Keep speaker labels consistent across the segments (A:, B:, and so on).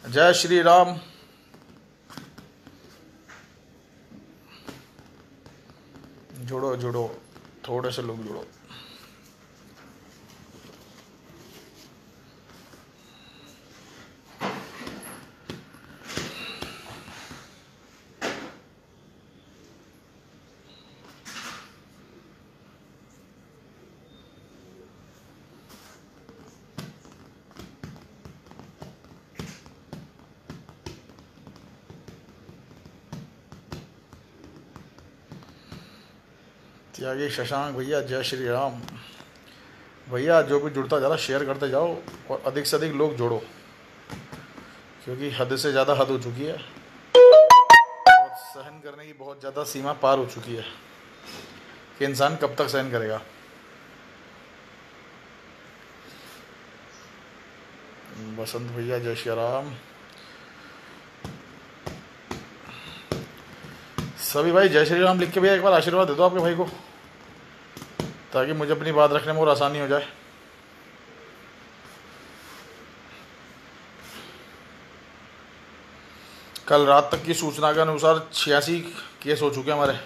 A: जय श्री राम। जुड़ो जुड़ो, थोड़े से लोग जुड़ो। त्यागी शशांक भैया जय श्री राम। भैया जो भी जुड़ता जा रहा शेयर करते जाओ और अधिक से अधिक लोग जोड़ो, क्योंकि हद से ज़्यादा हद हो चुकी है और सहन करने की बहुत ज़्यादा सीमा पार हो चुकी है कि इंसान कब तक सहन करेगा। बसंत भैया जय श्री राम। सभी भाई जय श्री राम लिख के भैया एक बार आशीर्वाद दे दो आपके भाई को, ताकि मुझे अपनी बात रखने में और आसानी हो जाए। कल रात तक की सूचना के अनुसार 86 केस हो चुके हैं हमारे।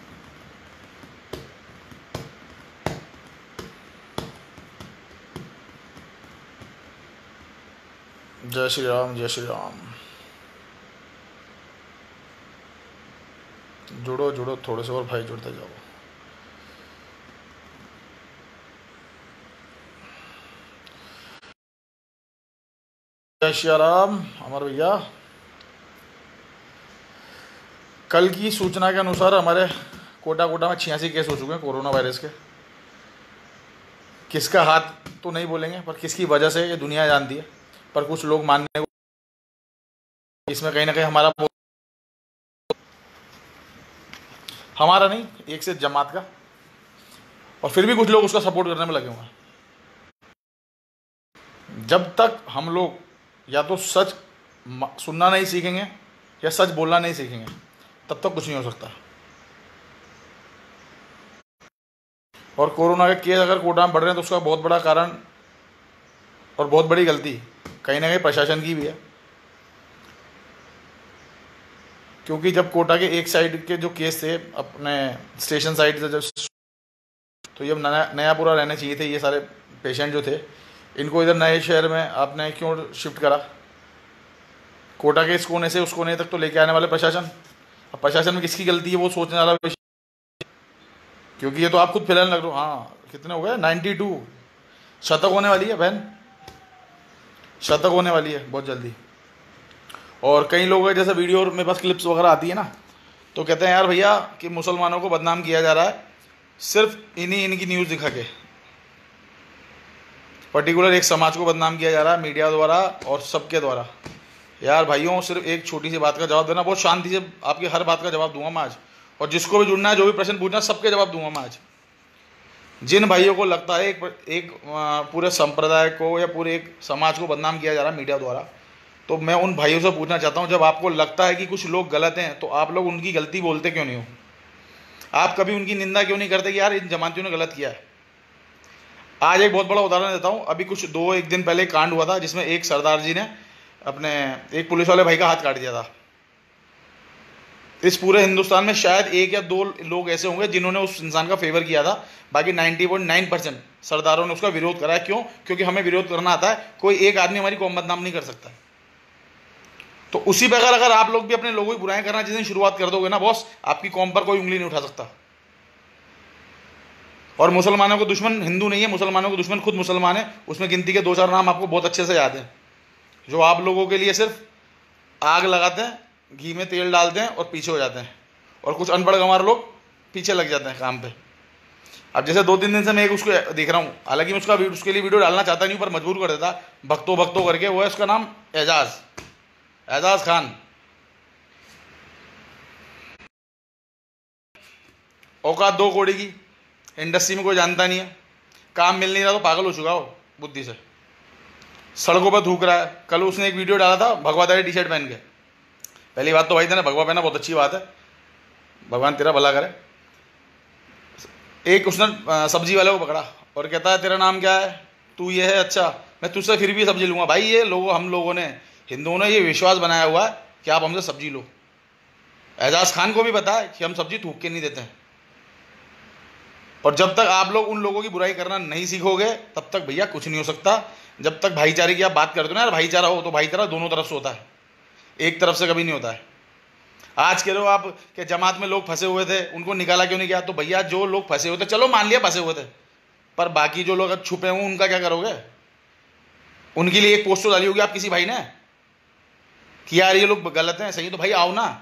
A: जय श्री राम जय श्री राम। जुड़ो जुड़ो, थोड़े से और भाई जुड़ते जाओ। जय श्री राम अमर भैया। कल की सूचना के अनुसार हमारे कोटा में 86 केस हो चुके हैं कोरोना वायरस के। किसका हाथ तो नहीं बोलेंगे, पर किसकी वजह से ये दुनिया जानती है। पर कुछ लोग मानने को इसमें कहीं ना कहीं हमारा नहीं, एक से जमात का, और फिर भी कुछ लोग उसका सपोर्ट करने में लगे हुए हैं। जब तक हम लोग या तो सच सुनना नहीं सीखेंगे या सच बोलना नहीं सीखेंगे, तब तक कुछ नहीं हो सकता। और कोरोना के केस अगर कोटा में बढ़ रहे हैं तो उसका बहुत बड़ा कारण और बहुत बड़ी गलती कहीं ना कहीं प्रशासन की भी है। क्योंकि जब कोटा के एक साइड के जो केस थे अपने स्टेशन साइड से, तो ये नयापुरा रहने चाहिए थे ये सारे पेशेंट जो थे, इनको इधर नए शहर में आपने क्यों शिफ्ट करा? कोटा के इस कोने से उस कोने तक तो लेके आने वाले प्रशासन। अब प्रशासन में किसकी गलती है वो सोचने वाला विषय, क्योंकि ये तो आप खुद फैलाने लग रहे हो। हाँ, कितने हो गए? 92 शतक होने वाली है बहन, शतक होने वाली है बहुत जल्दी। और कई लोग हैं जैसे वीडियो में बस क्लिप्स वगैरह आती है ना, तो कहते हैं यार भैया कि मुसलमानों को बदनाम किया जा रहा है सिर्फ इनकी न्यूज़ दिखा के। पर्टिकुलर एक समाज को बदनाम किया जा रहा है मीडिया द्वारा और सबके द्वारा। यार भाइयों, सिर्फ एक छोटी सी बात का जवाब देना, बहुत शांति से आपकी हर बात का जवाब दूंगा मैं आज, और जिसको भी जुड़ना है, जो भी प्रश्न पूछना है, सबके जवाब दूंगा मैं आज। जिन भाइयों को लगता है एक पूरे संप्रदाय को या पूरे एक समाज को बदनाम किया जा रहा है मीडिया द्वारा, तो मैं उन भाइयों से पूछना चाहता हूं, जब आपको लगता है कि कुछ लोग गलत हैं, तो आप लोग उनकी गलती बोलते क्यों नहीं हो? आप कभी उनकी निंदा क्यों नहीं करते कि यार इन जमातियों ने गलत किया है? आज एक बहुत बड़ा उदाहरण देता हूं। अभी कुछ एक दिन पहले कांड हुआ था जिसमें एक सरदार जी ने अपने एक पुलिस वाले भाई का हाथ काट दिया था। इस पूरे हिंदुस्तान में शायद 1 या 2 लोग ऐसे होंगे जिन्होंने उस इंसान का फेवर किया था, बाकी 90.9% सरदारों ने उसका विरोध करा है। क्यों? क्योंकि हमें विरोध करना आता है, कोई एक आदमी हमारी कौम बदनाम नहीं कर सकता। तो उसी प्रकार अगर आप लोग भी अपने लोगों की बुराई करना जिस दिन शुरुआत कर दोगे ना बॉस, आपकी कौम पर कोई उंगली नहीं उठा सकता। और मुसलमानों को दुश्मन हिंदू नहीं है, मुसलमानों को दुश्मन खुद मुसलमान है। उसमें गिनती के 2-4 नाम आपको बहुत अच्छे से याद हैं, जो आप लोगों के लिए सिर्फ आग लगाते हैं, घी में तेल डालते हैं और पीछे हो जाते हैं, और कुछ अनपढ़ गंवार लोग पीछे लग जाते हैं काम पे। अब जैसे 2-3 दिन से मैं एक उसको देख रहा हूँ, हालांकि मैं उसके लिए वीडियो डालना चाहता नहीं, पर मजबूर कर देता भक्तों करके। वो है, उसका नाम एजाज खान। औकात 2 कौड़ी की, इंडस्ट्री में कोई जानता नहीं है, काम मिल नहीं रहा तो पागल हो चुका हो बुद्धि से, सड़कों पर थूक रहा है। कल उसने एक वीडियो डाला था भगवादारी टी-शर्ट पहन के। पहली बात तो भाई तेरा भगवा पहना बहुत अच्छी बात है, भगवान तेरा भला करे। एक उसने सब्जी वाले को पकड़ा और कहता है तेरा नाम क्या है? तू ये है, अच्छा मैं तुझसे फिर भी सब्जी लूँगा। भाई ये हम लोगों ने हिंदुओं ने ये विश्वास बनाया हुआ है कि आप हमसे सब्जी लो। एजाज खान को भी पता है कि हम सब्जी थूक के नहीं देते हैं। और जब तक आप लोग उन लोगों की बुराई करना नहीं सीखोगे तब तक भैया कुछ नहीं हो सकता। जब तक भाईचारे की आप बात करते हो ना यार, भाईचारा हो तो भाईचारा दोनों तरफ से होता है, एक तरफ से कभी नहीं होता है। आज कह रहे हो आप कि जमात में लोग फंसे हुए थे, उनको निकाला क्यों नहीं गया? तो भैया जो लोग फंसे हुए थे, चलो मान लिया फंसे हुए थे, पर बाकी जो लोग छुपे हुए उनका क्या करोगे? उनके लिए एक पोस्ट तो डाली होगी आप किसी भाई ने कि यार ये लोग गलत हैं, सही तो भाई आओ ना।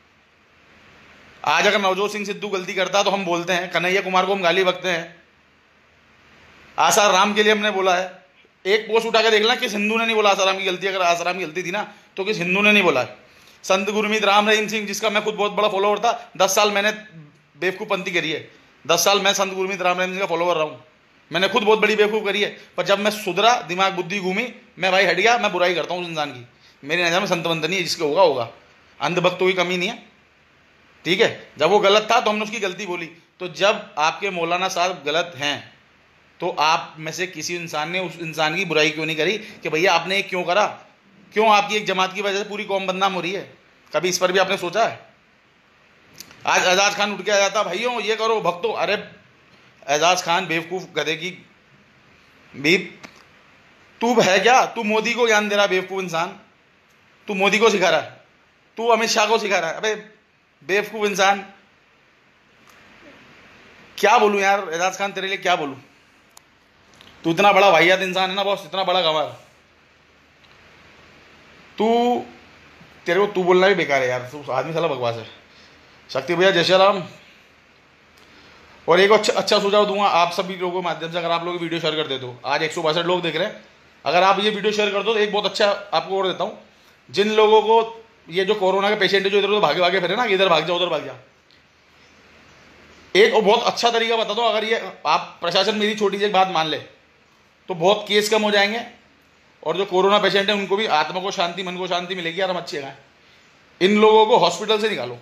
A: आज अगर नवजोत सिंह सिद्धू गलती करता तो हम बोलते हैं, कन्हैया कुमार को हम गाली बकते हैं, आसाराम के लिए हमने बोला है। एक पोस्ट उठा के देख लेना किस हिंदू ने नहीं बोला आसाराम की गलती। अगर आसाराम की गलती थी ना तो किस हिंदू ने नहीं बोला है। संत गुरमीत राम रहीम सिंह, जिसका मैं खुद बहुत बड़ा फॉलोवर था, 10 साल मैंने बेवकूफ़पंती करी है। 10 साल मैं संत गुरमीत राम रहीम सिंह का फॉलोवर रहा हूँ, मैंने खुद बहुत बड़ी बेवकूफ़ करी है। पर जब मैं सुधरा, दिमाग बुद्धि घूमी, मैं भाई हट गया। मैं बुराई करता हूँ उस इंसान की, मेरी नज़र में संत बंत नहीं है, जिसके होगा होगा, अंधभक्तों की कमी नहीं है, ठीक है। जब वो गलत था तो हमने उसकी गलती बोली। तो जब आपके मौलाना साहब गलत हैं तो आप में से किसी इंसान ने उस इंसान की बुराई क्यों नहीं करी कि भैया आपने ये क्यों करा? क्यों आपकी एक जमात की वजह से पूरी कौम बदनाम हो रही है? कभी इस पर भी आपने सोचा है? आज एजाज खान उठ के आ जाता, भाइयों ये करो भक्तों। अरे एजाज खान बेवकूफ़ गधे की भी, तू है क्या? तू मोदी को ज्ञान दे रहा, बेवकूफ़ इंसान। तू मोदी को सिखा रहा है, तू अमित शाह को सिखा रहा है। अबे बेवकूफ़ इंसान, क्या बोलूँ यार एजाज खान, तेरे लिए क्या बोलूँ? तू इतना बड़ा वाहियात इंसान है ना बॉस, इतना बड़ा गंवार। तेरे को तू बोलना भी बेकार है यार, तू आदमी साला बकवास है। शक्ति भैया जय श्री राम। और एक अच्छा सुझाव दूंगा आप सभी लोगों के माध्यम से, अगर आप लोग वीडियो शेयर कर देते हो, आज 162 लोग देख रहे हैं, अगर आप ये वीडियो शेयर कर दो तो एक बहुत अच्छा आपको और देता हूँ। जिन लोगों को ये जो कोरोना के पेशेंट है जो इधर उधर भागे भागे फिरे ना, इधर भाग जा उधर भाग जा, एक बहुत अच्छा तरीका बता दो। अगर ये आप प्रशासन मेरी छोटी सी एक बात मान ले तो बहुत केस कम हो जाएंगे, और जो कोरोना पेशेंट है उनको भी आत्मा को शांति, मन को शांति मिलेगी। यार हम अच्छे हैं। इन लोगों को हॉस्पिटल से निकालो,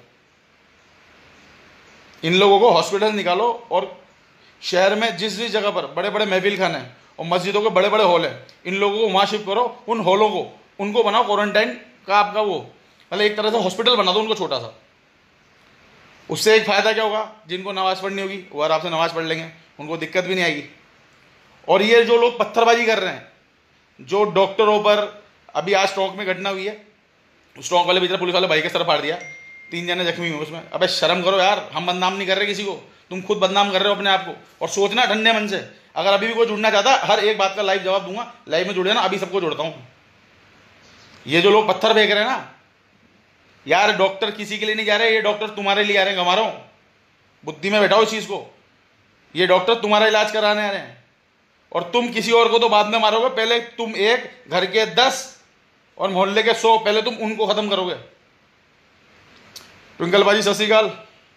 A: इन लोगों को हॉस्पिटल निकालो, और शहर में जिस जिस जगह पर बड़े बड़े महफिल खाने हैं और मस्जिदों के बड़े बड़े हॉल हैं, इन लोगों को वहाँ शिफ्ट करो। उन हॉलों को उनको बनाओ क्वारंटाइन का आपका वो, मतलब एक तरह से हॉस्पिटल बना दो उनको छोटा सा। उससे एक फ़ायदा क्या होगा, जिनको नमाज़ पढ़नी होगी वो आराम से नमाज़ पढ़ लेंगे, उनको दिक्कत भी नहीं आएगी। और ये जो लोग पत्थरबाजी कर रहे हैं, जो डॉक्टरों पर, अभी आज स्टॉक में घटना हुई है, स्टॉक वाले बेचारे पुलिस वाले भाई के सर फाड़ दिया, 3 जने जख्मी हुए उसमें। अबे शर्म करो यार, हम बदनाम नहीं कर रहे किसी को, तुम खुद बदनाम कर रहे हो अपने आप को। और सोचना ठंडे मन से, अगर अभी भी कोई जुड़ना चाहता है, हर एक बात का लाइव जवाब दूंगा, लाइव में जुड़े ना, अभी सबको जोड़ता हूँ। ये जो लोग पत्थर फेंक रहे हैं ना यार, डॉक्टर किसी के लिए नहीं जा रहे, ये डॉक्टर तुम्हारे लिए आ रहे हैं। गंवारों, बुद्धि में बैठाओ इस चीज़ को, ये डॉक्टर तुम्हारा इलाज कराने आ रहे हैं, और तुम किसी और को तो बाद में मारोगे। पहले तुम एक घर के 10 और मोहल्ले के 100, पहले तुम उनको खत्म करोगे। ट्विंकल बाजी सत श्री अकाल।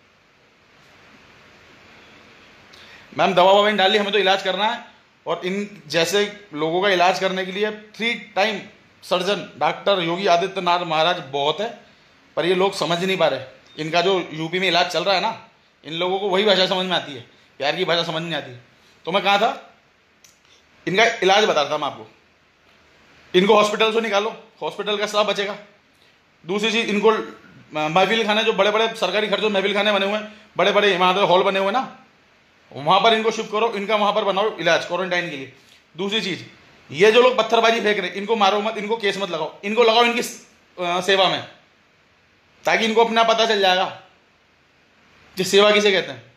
A: मैम दवा ववा डाली, हमें तो इलाज करना है, और इन जैसे लोगों का इलाज करने के लिए 3 time surgeon doctor Yogi Adityanath Maharaj बहुत है, पर ये लोग समझ नहीं पा रहे। इनका जो यूपी में इलाज चल रहा है ना, इन लोगों को वही भाषा समझ में आती है, प्यार की भाषा समझ नहीं आती। तो मैं कहा था, इनका इलाज बता रहा था मैं आपको। इनको हॉस्पिटल से निकालो, हॉस्पिटल का स्टाफ बचेगा। दूसरी चीज़, इनको महफिल खाने, जो बड़े बड़े सरकारी खर्चों महफिल खाने बने हुए हैं, बड़े बड़े इमारत हॉल बने हुए हैं ना, वहाँ पर इनको शिफ्ट करो, इनका वहाँ पर बनाओ इलाज क्वारंटाइन के लिए। दूसरी चीज़, ये जो लोग पत्थरबाजी फेंक रहे हैं, इनको मारो मत, इनको केस मत लगाओ, इनको लगाओ इनकी सेवा में, ताकि इनको अपना पता चल जाएगा कि सेवा किसे कहते हैं।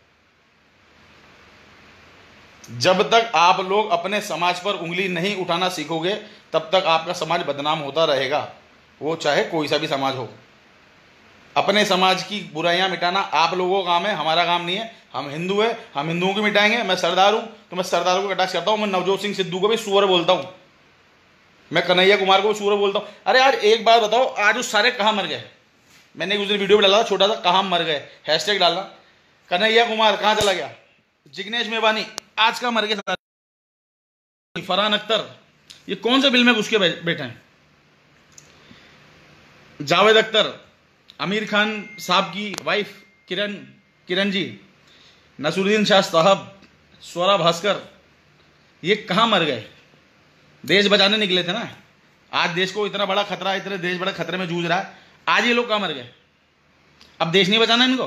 A: जब तक आप लोग अपने समाज पर उंगली नहीं उठाना सीखोगे तब तक आपका समाज बदनाम होता रहेगा, वो चाहे कोई सा भी समाज हो। अपने समाज की बुराइयां मिटाना आप लोगों का काम है, हमारा काम नहीं है। हम हिंदू है, हम हिंदुओं को मिटाएंगे। मैं सरदार हूं तो मैं सरदारों को कटाक्ष करता हूं। मैं नवजोत सिंह सिद्धू को भी सूअर बोलता हूं, मैं कन्हैया कुमार को भी सूअर बोलता हूं। अरे यार एक बात बताओ, आज उस सारे कहाँ मर गए? मैंने उस दिन वीडियो में डाला था छोटा सा, कहाँ मर गए, हैशटैग डालना। कन्हैया कुमार कहाँ चला गया? जिग्नेश मेवानी आज का मर गया। फरहान अख्तर ये कौन से बिल में घुस के बैठे हैं? जावेद अख्तर, आमिर खान साहब की वाइफ किरण जी, नसरुद्दीन शाह साहब, स्वरा भास्कर, ये कहाँ मर गए? देश बचाने निकले थे ना, आज देश को इतना बड़ा खतरा, इतने देश बड़े खतरे में जूझ रहा है, आज ये लोग कहाँ मर गए? अब देश नहीं बचाना इनको?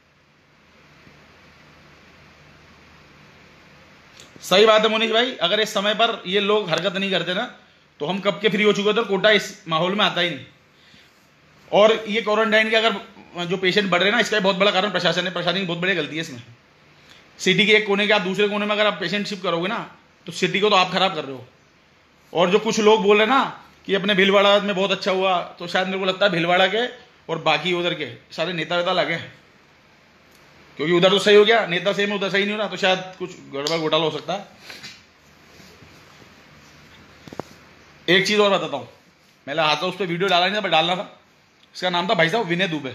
A: सही बात है मोनीश भाई, अगर इस समय पर ये लोग हरकत नहीं करते ना तो हम कब के फ्री हो चुके थे और कोटा इस माहौल में आता ही नहीं। और ये क्वारंटाइन के अगर जो पेशेंट बढ़ रहे हैं ना, इसका बहुत बड़ा कारण प्रशासन है। प्रशासन की बहुत बड़ी गलती है इसमें। सिटी के एक कोने के आप दूसरे कोने में अगर आप पेशेंट शिफ्ट करोगे ना तो सिटी को तो आप खराब कर रहे हो। और जो कुछ लोग बोल रहे हैं ना कि अपने भीलवाड़ा में बहुत अच्छा हुआ, तो शायद मेरे को लगता है भीलवाड़ा के और बाकी उधर के सारे नेता वेता लगे, क्योंकि उधर तो सही हो गया, नेता सही में उधर सही नहीं हो रहा, तो शायद कुछ गड़बड़ घोटाला हो सकता है। एक चीज और बताता हूं, मैंने हाथ उस पर वीडियो डाला नहीं था, पर डालना था। इसका नाम था भाई साहब विनय दुबे।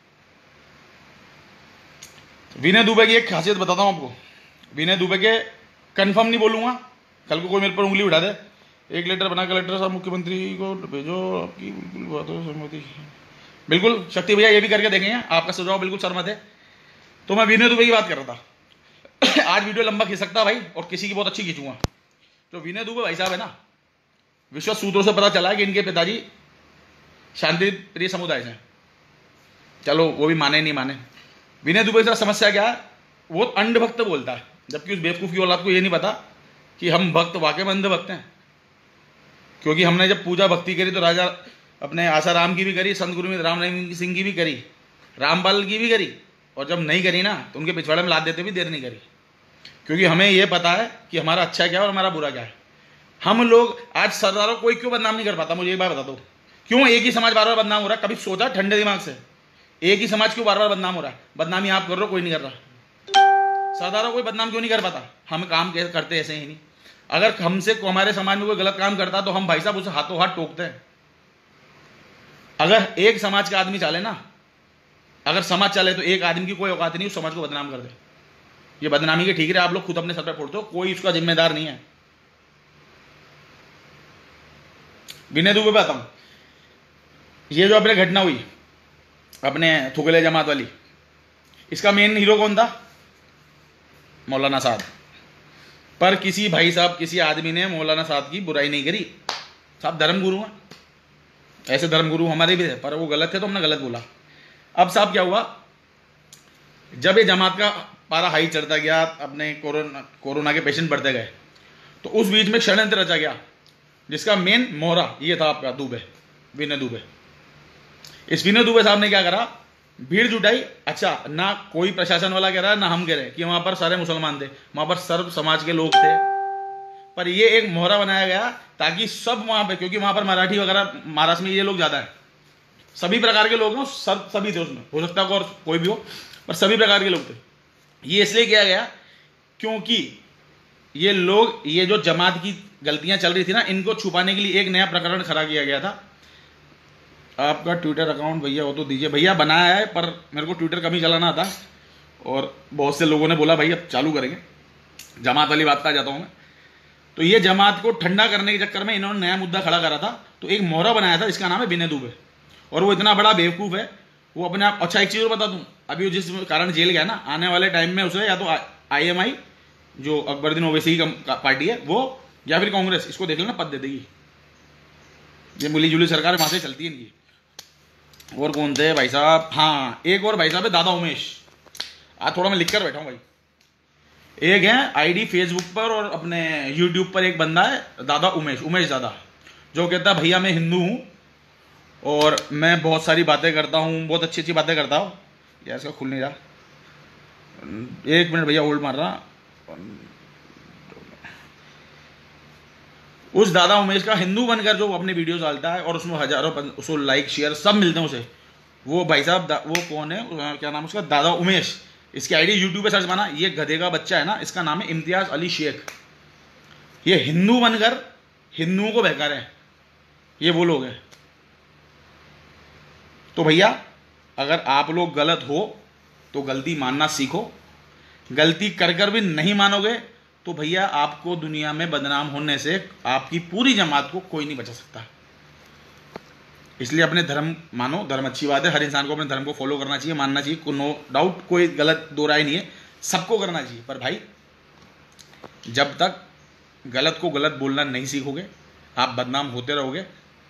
A: विनय दुबे की एक खासियत बताता हूं आपको। विनय दुबे के कंफर्म नहीं बोलूंगा, कल को कोई मेरे पर उंगली उठा दे। एक लेटर बना कलेक्टर साहब मुख्यमंत्री को भेजो, आपकी बिल्कुल बातों से सहमति। बिल्कुल शक्ति भैया ये भी करके देखेंगे, आपका सुझाव बिल्कुल सहमत है। तो मैं विनय दुबे की बात कर रहा था। आज वीडियो लंबा खींच सकता भाई, और किसी की बहुत अच्छी खींचूंगा। जो विनय दुबे भाई साहब है ना, विश्वस्त सूत्रों से पता चला है कि इनके पिताजी शांति प्रिय समुदाय से। चलो वो भी माने नहीं माने, विनय दुबे से समस्या क्या है, वो अंधभक्त बोलता है, जबकि उस बेवकूफ की औलाद को ये नहीं पता कि हम भक्त वाकई में अंधभक्त हैं। क्योंकि हमने जब पूजा भक्ति करी तो राजा अपने आसाराम की भी करी, संत गुरु राम सिंह की भी करी, रामपाल की भी करी, और जब नहीं करी ना तो उनके पिछवाड़े में लाद देते भी देर नहीं करी। क्योंकि हमें यह पता है कि हमारा अच्छा क्या है और हमारा बुरा क्या है। हम लोग आज सरदारों को कोई क्यों बदनाम नहीं कर पाता? मुझे एक बार बता दो, क्यों एक ही समाज बार बार बदनाम हो रहा है? कभी सोचा ठंडे दिमाग से एक ही समाज क्यों बार बार बदनाम हो रहा है? बदनामी आप कर रहे हो, कोई नहीं कर रहा। सरदारों कोई बदनाम क्यों नहीं कर पाता? हम काम करते ऐसे ही नहीं। अगर हमसे हमारे समाज में कोई गलत काम करता तो हम भाई साहब उसे हाथों हाथ टोकते हैं। अगर एक समाज का आदमी चले ना, अगर समाज चले तो एक आदमी की कोई औकात नहीं उस समाज को बदनाम कर दे। ये बदनामी के ठीक है, आप लोग खुद अपने सर पर फोड़ते हो, कोई उसका जिम्मेदार नहीं है। विनय दुबे बताता हूं, ये जो अपने घटना हुई अपने थुगले जमात वाली, इसका मेन हीरो कौन था? मौलाना साहब। पर किसी भाई साहब, किसी आदमी ने मौलाना साहब की बुराई नहीं करी। साहब धर्मगुरु हैं, ऐसे धर्मगुरु हमारे भी थे, पर वो गलत थे तो हमने गलत बोला। अब साहब क्या हुआ, जब ये जमात का पारा हाई चढ़ता गया, अपने कोरोना के पेशेंट बढ़ते गए, तो उस बीच में षड्यंत्र रचा गया जिसका मेन मोहरा ये था आपका दुबे, विनय दुबे। इस विनय दुबे साहब ने क्या करा, भीड़ जुटाई। अच्छा, ना कोई प्रशासन वाला कह रहा है ना हम कह रहे हैं कि वहां पर सारे मुसलमान थे, वहां पर सर्व समाज के लोग थे, पर ये एक मोहरा बनाया गया ताकि सब वहां पे, क्योंकि वहां पर मराठी वगैरह महाराष्ट्र में ये लोग ज्यादा है, सभी प्रकार के लोग हैं, सभी थे उसमें, हो सकता है और कोई भी हो, पर सभी प्रकार के लोग थे। ये इसलिए किया गया क्योंकि ये लोग, ये जो जमात की गलतियां चल रही थी ना, इनको छुपाने के लिए एक नया प्रकरण खड़ा किया गया था। आपका ट्विटर अकाउंट भैया वो तो दीजिए। भैया बनाया है, पर मेरे को ट्विटर कम ही चलाना आता, और बहुत से लोगों ने बोला भाई अब चालू करेंगे। जमात वाली बात पर जाता हूं मैं। तो ये जमात को ठंडा करने के चक्कर में इन्होंने नया मुद्दा खड़ा करा था, तो एक मोहरा बनाया था, इसका नाम है विनय दुबे। और वो इतना बड़ा बेवकूफ है, वो अपने आप। अच्छा एक चीज और बता दूं, अभी वो जिस कारण जेल गया ना, आने वाले टाइम में उसे या तो IMI जो अकबरुद्दीन ओवैसी की पार्टी है वो, या फिर कांग्रेस, इसको देख लेना, पद दे देगी। ये मिली जुली सरकार वहां से चलती है इनकी। और कौन थे भाई साहब? हाँ, एक और भाई साहब है दादा उमेश। आज थोड़ा मैं लिख कर बैठा हूं भाई। एक है ID फेसबुक पर और अपने YouTube पर एक बंदा है दादा उमेश दादा, जो कहता है भैया मैं हिंदू हूं और मैं बहुत सारी बातें करता हूं, बहुत अच्छी अच्छी बातें करता हूं। यार इसका खुल नहीं रहा, एक मिनट भैया होल्ड मार रहा। उस दादा उमेश का हिंदू बनकर जो अपने वीडियोस डालता है और उसमें हजारों उसको लाइक शेयर सब मिलते हैं उसे, वो भाई साहब वो कौन है, क्या नाम उसका? दादा उमेश। इसकी ID YouTube पे सर्च माना, ये गधे का बच्चा है ना, इसका नाम है इम्तियाज अली शेख। ये हिंदू बनकर हिंदुओं को बहका रहे हैं, ये वो लोग हैं। तो भैया अगर आप लोग गलत हो तो गलती मानना सीखो, गलती कर कर भी नहीं मानोगे तो भैया आपको दुनिया में बदनाम होने से आपकी पूरी जमात को कोई नहीं बचा सकता। इसलिए अपने धर्म मानो, धर्म अच्छी बात है, हर इंसान को अपने धर्म को फॉलो करना चाहिए, मानना चाहिए, नो डाउट, कोई गलत दो राय नहीं है, सबको करना चाहिए। पर भाई जब तक गलत को गलत बोलना नहीं सीखोगे, आप बदनाम होते रहोगे,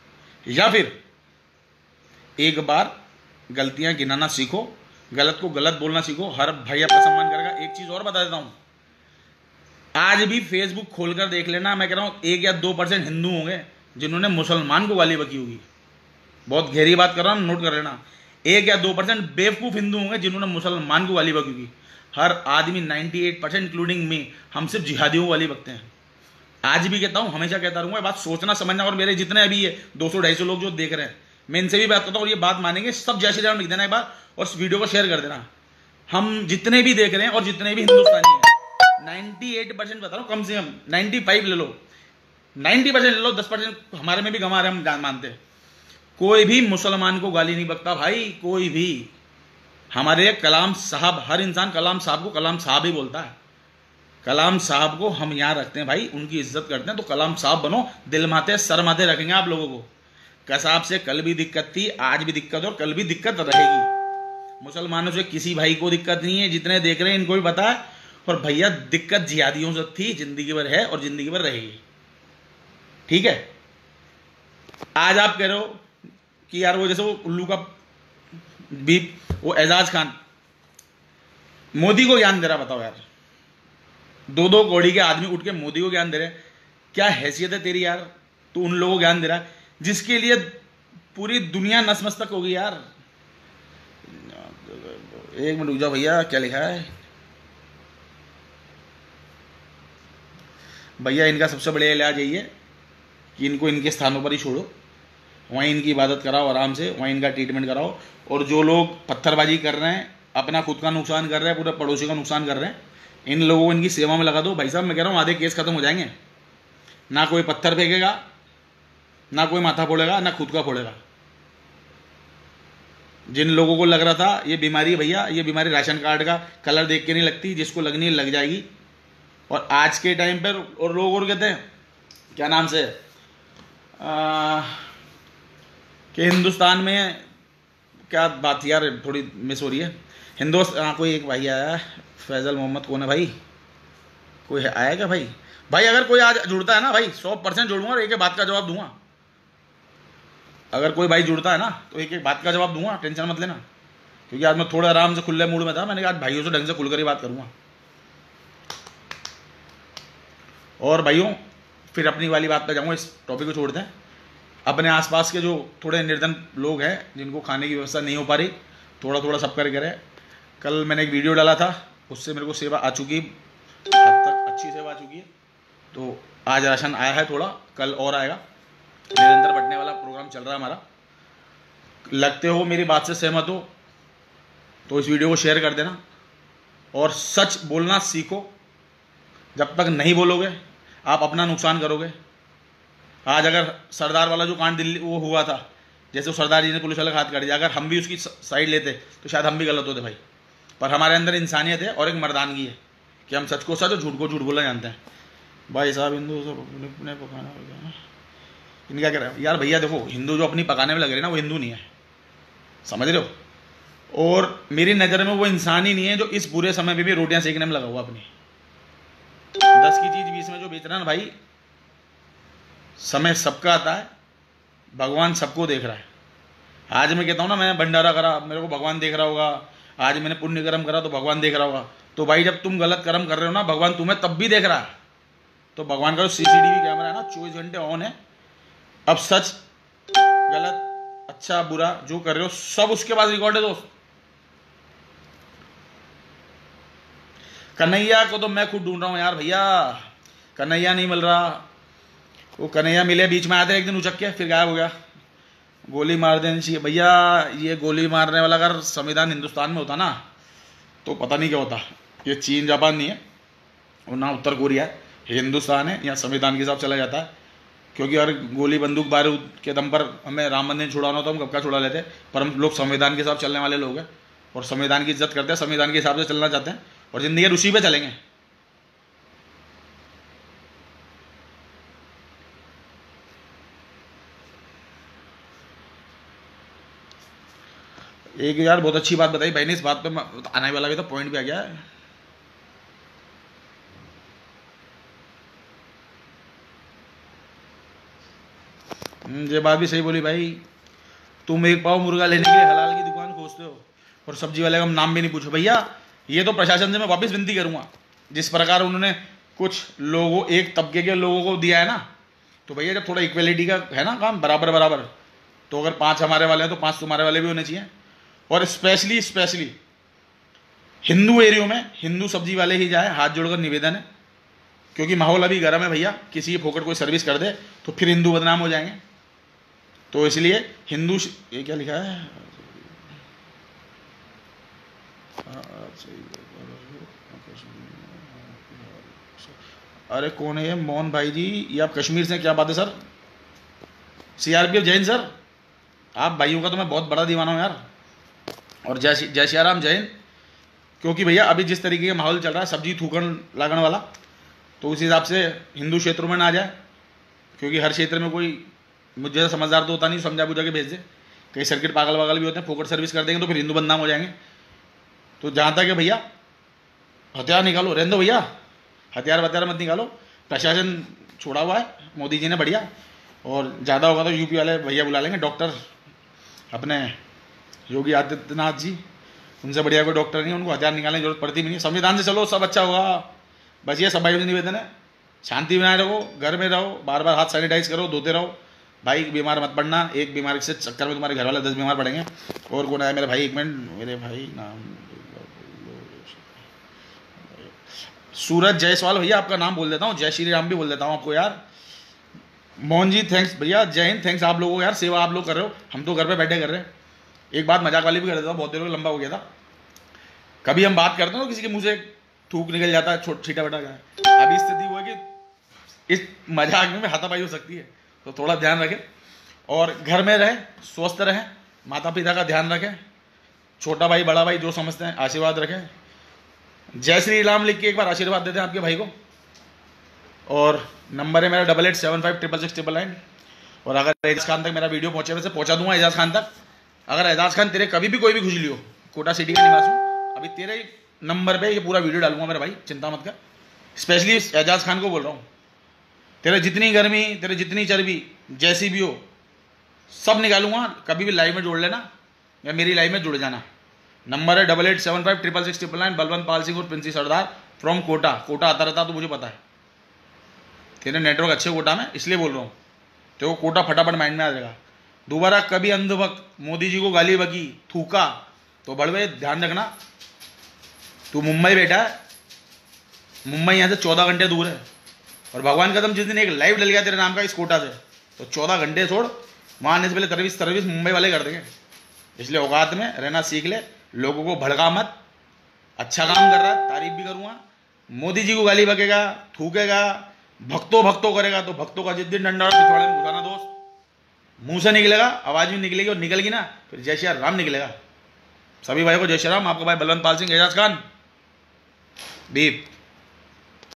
A: या फिर एक बार गलतियां गिनाना सीखो, गलत को गलत बोलना सीखो, हर भाई आपका सम्मान करेगा। एक चीज और बता देता हूं, आज भी फेसबुक खोलकर देख लेना, मैं कह रहा हूं 1 या 2% हिंदू होंगे जिन्होंने मुसलमान को गाली बकी होगी। बहुत गहरी बात कर रहा हूं, नोट कर लेना। 1 या 2% बेवकूफ हिंदू होंगे जिन्होंने मुसलमान को गाली बकी होगी। हर आदमी 98% इंक्लूडिंग मी, हम सिर्फ जिहादियों को गाली बकते हैं। आज भी कहता हूं, हमेशा कहता रहूंगा, बात सोचना समझना। और मेरे जितने अभी है 200-250 लोग जो देख रहे हैं, मैं इनसे भी बात करता हूं और ये बात मानेंगे सब। जय श्री राम लिख देना एक बार और इस वीडियो को शेयर कर देना। हम जितने भी देख रहे हैं और जितने भी हिंदुस्तानी हैं, 98% बता रहा हूं, कम से कम 95 ले लो, 90% ले लो, 10% हमारे में भी गंवा रहे, हम मानते हैं। कोई भी मुसलमान को गाली नहीं बकता भाई, कोई भी। हमारे कलाम साहब, हर इंसान कलाम साहब को कलाम साहब ही बोलता है। कलाम साहब को हम यहां रखते हैं भाई, उनकी इज्जत करते हैं। तो कलाम साहब बनो, दिल माथे सर माथे रखेंगे आप लोगों को। कसाब से कल भी दिक्कत थी, आज भी दिक्कत और कल भी दिक्कत रहेगी। मुसलमानों से किसी भाई को दिक्कत नहीं है, जितने देख रहे हैं इनको भी पता है। और भैया दिक्कत जिहादियों से थी, जिंदगी भर है और जिंदगी भर रहेगी। ठीक है, आज आप कह रहे हो कि यार वो जैसे वो उल्लू का बीप, वो एजाज खान मोदी को ज्ञान दे रहा, बताओ यार। 2-2 कौड़ी के आदमी उठ के मोदी को ज्ञान दे रहे हैं, क्या हैसियत है तेरी यार? तू उन लोगों को ज्ञान दे रहा है जिसके लिए पूरी दुनिया नतमस्तक होगी यार। एक मिनट रुक जाओ भैया, क्या लिखा है भैया? इनका सबसे बड़ा इलाज यही है कि इनको इनके स्थानों पर ही छोड़ो, वहीं इनकी इबादत कराओ आराम से, वहीं इनका ट्रीटमेंट कराओ। और जो लोग पत्थरबाजी कर रहे हैं, अपना खुद का नुकसान कर रहे हैं, पूरे पड़ोसी का नुकसान कर रहे हैं, इन लोगों को इनकी सेवा में लगा दो। भाई साहब मैं कह रहा हूँ आधे केस खत्म हो जाएंगे। ना कोई पत्थर फेंकेगा, ना कोई माथा फोड़ेगा, ना खुद का फोड़ेगा। जिन लोगों को लग रहा था ये बीमारी, भैया ये बीमारी राशन कार्ड का कलर देख के नहीं लगती, जिसको लगनी है लग जाएगी। और आज के टाइम पर और लोग और कहते हैं क्या नाम से कि हिंदुस्तान में क्या बात यार, थोड़ी मिस हो रही है। हिंदुस्तान कोई एक भाई आया, फैजल मोहम्मद कौन है भाई? कोई है आया क्या भाई? भाई अगर कोई आज जुड़ता है ना भाई, 100% जुड़ूंगा और एक एक बात का जवाब दूंगा। अगर कोई भाई जुड़ता है ना तो एक एक बात का जवाब दूंगा, टेंशन मत लेना। क्योंकि आज मैं थोड़ा आराम से खुले मूड में था, मैंने कहा आज भाइयों से ढंग से खुलकर ही बात करूंगा। और भाइयों फिर अपनी वाली बात पे जाऊंगा, इस टॉपिक को छोड़ दें। अपने आसपास के जो थोड़े निर्धन लोग हैं, जिनको खाने की व्यवस्था नहीं हो पा रही, थोड़ा थोड़ा सब करके करें। कल मैंने एक वीडियो डाला था, उससे मेरे को सेवा आ चुकी, हद तक अच्छी सेवा आ चुकी है। तो आज राशन आया है थोड़ा, कल और आएगा। निरंतर बढ़ने वाला प्रोग्राम चल रहा है हमारा। लगते हो मेरी बात से सहमत हो तो इस वीडियो को शेयर कर देना और सच बोलना सीखो। जब तक नहीं बोलोगे आप अपना नुकसान करोगे। आज अगर सरदार वाला जो कांड दिल्ली वो हुआ था, जैसे वो सरदार जी ने पुलिस वाले का हाथ काट दिया, अगर हम भी उसकी साइड लेते तो शायद हम भी गलत होते भाई। पर हमारे अंदर इंसानियत है और एक मर्दानगी है कि हम सच को सच और झूठ को झूठ बोलना जानते हैं। भाई साहब हिंदू सब अपने पकाना वगैरह इनका क्या है यार? भैया देखो, हिंदू जो अपनी पकाने में लग रहे हैं ना, वो हिंदू नहीं है, समझ रहे हो? और मेरी नज़र में वो इंसान ही नहीं है जो इस बुरे समय में भी रोटियां सेकने में लगा हुआ अपनी। 10 की चीज़ 20 में जो बेच रहा है ना भाई, समय सबका आता है, भगवान सबको देख रहा है। आज मैं कहता हूँ ना, मैंने भंडारा करा, मेरे को भगवान देख रहा होगा। आज मैंने पुण्य कर्म करा तो भगवान देख रहा होगा। तो भाई जब तुम गलत कर्म कर रहे हो ना, भगवान तुम्हें तब भी देख रहा है। तो भगवान का जो CCTV कैमरा है ना, 24 घंटे ऑन है। अब सच गलत अच्छा बुरा जो कर रहे हो सब उसके पास रिकॉर्ड है दोस्त। कन्हैया को तो मैं खुद ढूंढ रहा हूँ यार भैया, कन्हैया नहीं मिल रहा। वो कन्हैया मिले, बीच में आया था एक दिन उचक के, फिर गायब हो गया। गोली मार देनी चाहिए भैया। ये गोली मारने वाला अगर संविधान हिंदुस्तान में होता ना तो पता नहीं क्या होता। ये चीन जापान नहीं है और ना उत्तर कोरिया है, हिंदुस्तान है। यहाँ संविधान के हिसाब चला जाता है। क्योंकि अगर गोली बंदूक बारूद के दम पर हमें राम मंदिर छुड़ाना होता हम कब का छुड़ा लेते। पर हम लोग संविधान के हिसाब चलने वाले लोग हैं और संविधान की इज्जत करते हैं, संविधान के हिसाब से चलना चाहते हैं और जिंदगी उसी पे चलेंगे। एक यार बहुत अच्छी बात बताई भाई ने, इस बात पे आने वाला भी तो पॉइंट भी आ गया है। ये बात भी सही बोली भाई। तुम एक पाव मुर्गा लेने के लिए हलाल की दुकान खोजते हो और सब्जी वाले का नाम भी नहीं पूछो। भैया ये तो प्रशासन से मैं वापस विनती करूंगा, जिस प्रकार उन्होंने कुछ लोगों, एक तबके के लोगों को दिया है ना, तो भैया जब थोड़ा इक्वलिटी का है ना काम, बराबर बराबर, तो अगर 5 हमारे वाले हैं तो 5 तुम्हारे वाले भी होने चाहिए। और स्पेशली हिंदू एरियो में हिंदू सब्जी वाले ही जाए, हाथ जोड़कर निवेदन है, क्योंकि माहौल अभी गर्म है भैया। किसी की फोकट कोई सर्विस कर दे तो फिर हिंदू बदनाम हो जाएंगे। तो इसलिए हिंदू, ये क्या लिखा है, अरे कौन है ये मोहन भाई जी, ये आप कश्मीर से, क्या बात है सर? सीआरपीएफ जैन सर, आप भाइयों का तो मैं बहुत बड़ा दीवाना हूँ यार। और जय सिया राम जैन। क्योंकि भैया अभी जिस तरीके का माहौल चल रहा है सब्जी थूकन लागण वाला, तो उस हिसाब से हिंदू क्षेत्रों में ना आ जाए, क्योंकि हर क्षेत्र में कोई मुझे जैसा समझदार तो होता नहीं, समझा बुझा के भेज दे। कई सर्किट पागल वागल भी होते हैं, फोकट सर्विस कर देंगे तो फिर हिंदू बदनाम हो जाएंगे। तो जहाँ तक है भैया, हथियार निकालो, रहने दो भैया, हथियार वथियार मत निकालो। प्रशासन छोड़ा हुआ है मोदी जी ने बढ़िया, और ज़्यादा होगा तो यूपी वाले भैया बुला लेंगे, डॉक्टर अपने योगी आदित्यनाथ जी, उनसे बढ़िया कोई डॉक्टर नहीं, उनको हथियार निकालने की जरूरत पड़ती भी नहीं। संविधान से चलो, सब अच्छा होगा। बस ये सब भाई से निवेदन है, शांति बनाए रहो, घर में रहो, बार बार हाथ सैनिटाइज करो, धोते रहो भाई, बीमार मत पड़ना। एक बीमारी से चक्कर में तुम्हारे घर वाले 10 बीमार पड़ेंगे। और कौन आया मेरे भाई, एक मिनट, मेरे भाई नाम सूरज जायसवाल, भैया आपका नाम बोल देता हूँ, जय श्री राम भी बोल देता हूँ आपको यार। मोहन जी थैंक्स भैया, जय हिंद, थैंक्स आप लोगों को यार, सेवा आप लोग कर रहे हो, हम तो घर पे बैठे कर रहे हैं। एक बात मजाक वाली भी कर देता हूँ, बहुत देर लंबा हो गया था। कभी हम बात करते हैं तो किसी के मुंह से थूक निकल जाता है, छीटा बटा जाए। अभी स्थिति हुआ कि इस मजाक में हाथापाई हो सकती है, तो थोड़ा ध्यान रखें और घर में रहें, स्वस्थ रहें, माता पिता का ध्यान रखें, छोटा भाई बड़ा भाई जो समझते हैं आशीर्वाद रखें। जय श्री राम लिख के एक बार आशीर्वाद देते हैं आपके भाई को। और नंबर है मेरा 8875666699। और अगर एजाज खान तक मेरा वीडियो पहुंचे, वैसे पहुंचा दूंगा एजाज खान तक। अगर एजाज खान तेरे कभी भी कोई भी खुजली हो, कोटा सिटी का निवासी हूँ, अभी तेरे नंबर पे ये पूरा वीडियो डालूंगा मेरे भाई, चिंता मत कर। स्पेशली एजाज खान को बोल रहा हूँ, तेरे जितनी गर्मी, तेरे जितनी चर्बी, जैसी भी हो, सब निकालूंगा। कभी भी लाइव में जोड़ लेना या मेरी लाइव में जुड़ जाना। नंबर है 8875666699। बलवंत पाल सिंह और प्रिंसी सरदार फ्रॉम कोटा। कोटा आता रहता तो मुझे पता है, तेरे नेटवर्क अच्छे कोटा में, इसलिए बोल रहा हूँ। तो कोटा फटाफट माइंड में आ जाएगा। दोबारा कभी अंधभक्त मोदी जी को गाली बकी, थूका तो बड़वे ध्यान रखना। तू मुंबई बैठा है, मुंबई यहाँ से 14 घंटे दूर है, और भगवान कसम जिस दिन एक लाइव डल गया तेरे नाम का इस कोटा से, तो 14 घंटे छोड़, वहाँ आने से पहले सर्विस मुंबई वाले कर देंगे। इसलिए औकात में रहना सीख ले, लोगों को भड़का मत। अच्छा काम कर रहा है, तारीफ भी करूँगा। मोदी जी को गाली बकेगा, थूकेगा, भक्तों करेगा, तो भक्तों का जिस दिन डंडा पिछवाड़े में घुसाना दोस्त, मुंह से निकलेगा, आवाज भी निकलेगी, और निकलेगी ना फिर जय श्री राम निकलेगा। सभी भाई को जय श्री राम। आपका भाई बलवंत पाल सिंह, एजाज खान, दीप।